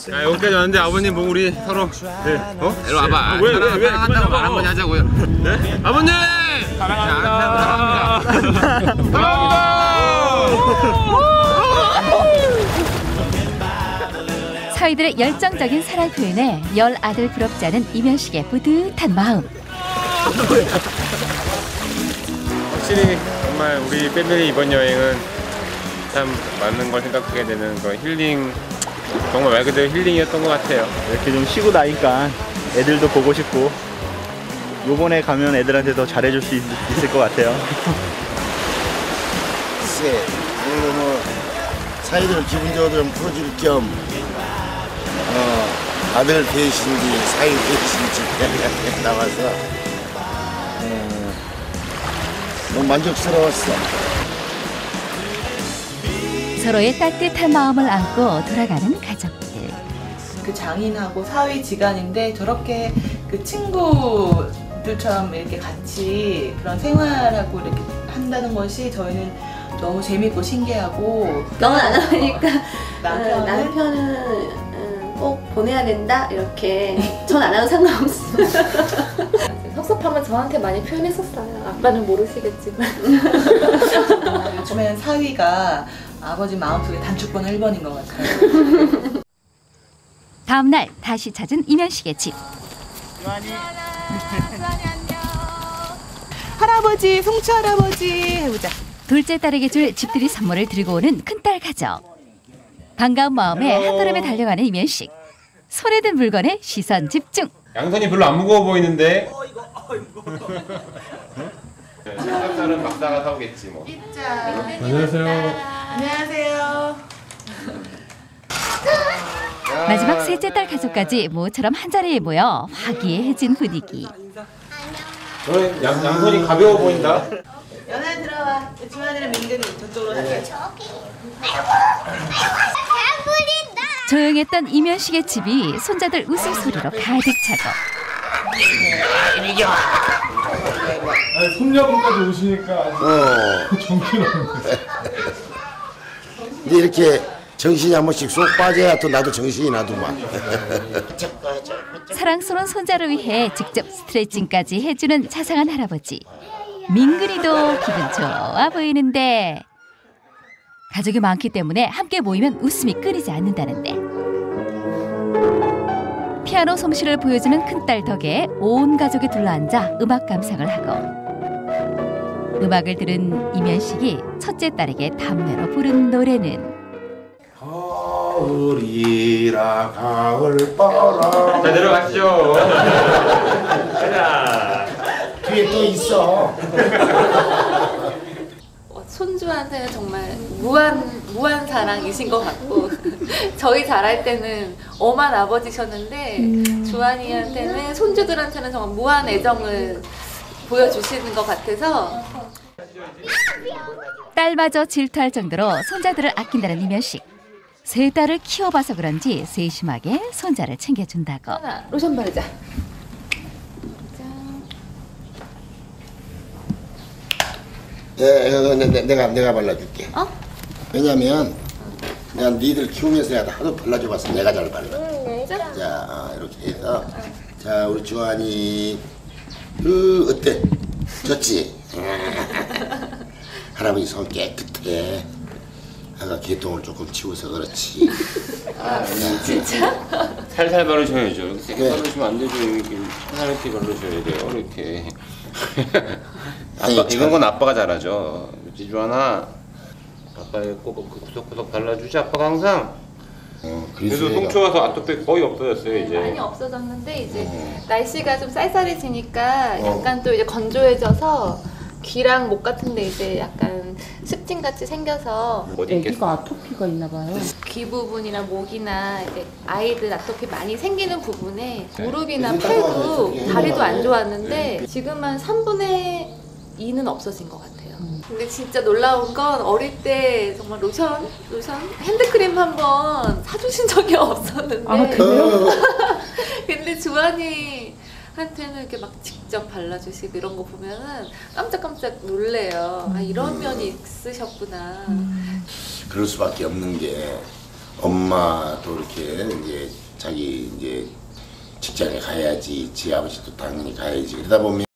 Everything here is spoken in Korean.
야, 여기까지 왔는데 아버님 뭐 우리 서로 일로 와봐. 왜? 사랑한다고 말 한번 하자고요. 네? 아버님! 사랑합니다. 사위들의 열정적인 사랑 표현에 열 아들 부럽지 않은 이면식의 뿌듯한 마음. 확실히 정말 우리 패밀리 이번 여행은 참 많은 걸 생각하게 되는 그런 힐링, 정말 말 그대로 힐링이었던 것 같아요. 이렇게 좀 쉬고 나니까 애들도 보고 싶고 요번에 가면 애들한테 더 잘해줄 수 있을 것 같아요. 글쎄, 뭐 사이들 기분 좋아도 좀 풀어줄 겸 아들 대신지 사이 대신지 나와서 너무 만족스러웠어. 서로의 따뜻한 마음을 안고 돌아가는 가족들. 그 장인하고 사위지간인데 저렇게 그 친구들처럼 이렇게 같이 그런 생활하고 이렇게 한다는 것이 저희는 너무 재밌고 신기하고. 너는 안 하니까 남편은 꼭 보내야 된다 이렇게. 전 안 하도 상관없어. 섭섭함은 저한테 많이 표현했었어요. 아빠는 모르시겠지만. 요즘엔 사위가 아버지 마음속에 단축번 1번인 것 같아요. 다음 날 다시 찾은 이면식의 집. 할아버지, 송추 할아버지 해보자. 둘째 딸에게 줄 집들이 선물을 들고 오는 큰딸 가족. 반가운 마음에 한걸음에 달려가는 이면식. 손에 든 물건에 시선 집중. 양손이 별로 안 무거워 보이는데. 삼겹살은 막다가 사오겠지 뭐. 안녕하세요. 안녕하세요. 마지막 셋째 딸 가족까지 모처럼 한자리에 모여 화기애애해진 분위기. 너는 양손이 가벼워 보인다. 연아 들어와. 주환이랑 민근이 저쪽으로 가세요. 조용했던 이면식의 집이 손자들 웃음소리로 가득 차고. 손녀분까지 오시니까 정신없네. 근데 이렇게 정신이 한 번씩 쏙 빠져야 또 나도 정신이 나더만. 사랑스러운 손자를 위해 직접 스트레칭까지 해주는 자상한 할아버지. 민근이도 기분 좋아 보이는데 가족이 많기 때문에 함께 모이면 웃음이 끊이지 않는다는데 피아노 솜씨를 보여주는 큰딸 덕에 온 가족이 둘러앉아 음악 감상을 하고 음악을 들은 이면식이 첫째 딸에게 담내로 부른 노래는 가을이라 가을바람. 자, 내려가시죠. 가자. 뒤에 또 있어. 손주한테는 정말 무한 사랑이신 것 같고 저희 자랄 때는 엄한 아버지셨는데 주한이한테는 손주들한테는 정말 무한 애정을 보여주시는 것 같아서 딸마저 질투할 정도로 손자들을 아낀다는 이면식. 세 딸을 키워봐서 그런지 세심하게 손자를 챙겨준다고. 하나, 로션 바르자. 내가 발라줄게. 왜냐면 내가 니들 키우면서 내가 하도 발라줘봤어. 내가 잘 발라. 자, 이렇게 해서 자, 우리 주한이 어때? 좋지? 할아버지 손 깨끗해. 아까 개똥을 조금 치워서 그렇지. 진짜? 살살 바르셔야죠. 세게 바르시면 안 되죠. 이렇게 살살하게 바르셔야 돼요. 이렇게. 아니, 이런 건 아빠가 잘하죠. 그렇지, 주하나? 아빠가 꼭 구석구석 발라주지, 아빠가 항상. 그래도 송초 와서 아토피 거의 없어졌어요, 이제. 많이 없어졌는데 이제 날씨가 좀 쌀쌀해지니까 약간 또 이제 건조해져서 귀랑 목 같은데 이제 약간 습진 같이 생겨서 애기가 아토피가 있나 봐요. 귀 부분이나 목이나 이제 아이들 아토피 많이 생기는 부분에 무릎이나 팔도 다리도 안 좋았는데 지금 한 3분의 2는 없어진 것 같아요. 근데 진짜 놀라운 건 어릴 때 정말 로션 핸드크림 한번 사주신 적이 없었는데. 아, 그래요? 근데 주한이 한테는 이렇게 막 직접 발라주시고 이런 거 보면은 깜짝깜짝 놀래요. 아, 이런 면이 있으셨구나. 그럴 수밖에 없는 게 엄마도 이렇게 이제 자기 이제 직장에 가야지, 지 아버지도 당연히 가야지. 그러다 보면